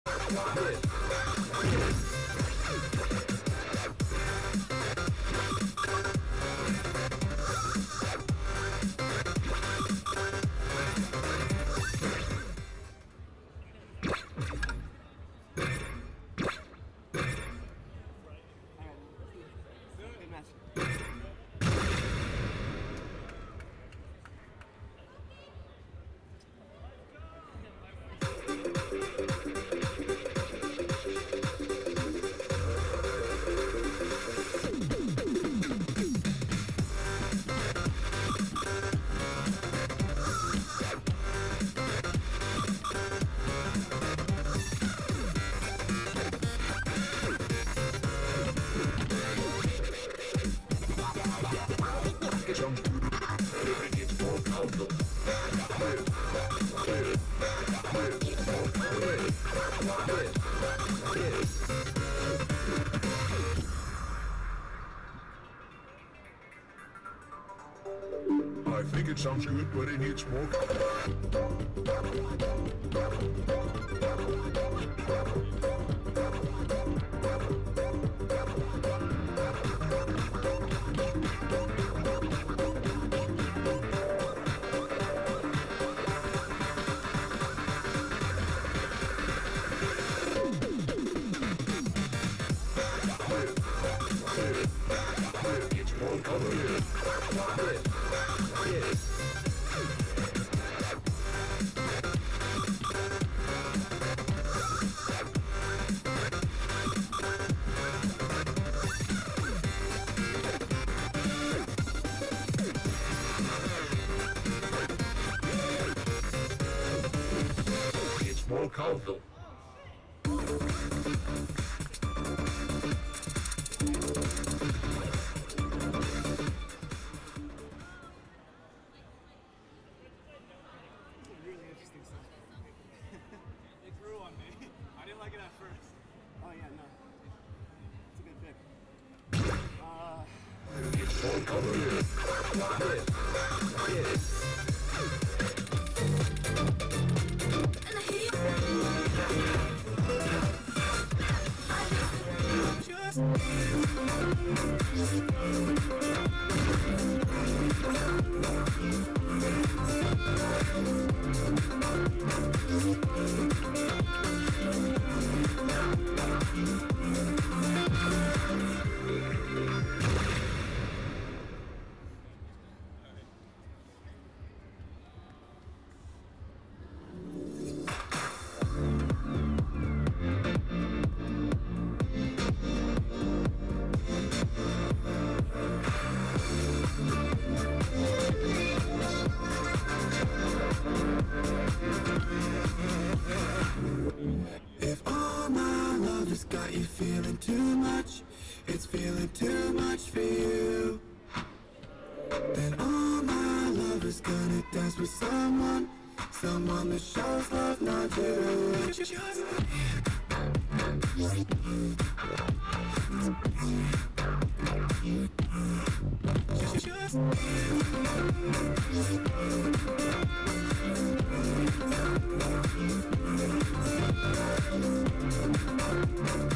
Good match. I think it sounds good, but it needs more. It's more color. It's more colorful. Really interesting stuff. It grew on me. I didn't like it at first. Oh yeah, no. It's a good pick. It's more color. If all my love has got you feeling too much, it's feeling too much for you, then all my love is gonna dance with someone that shows love, not you.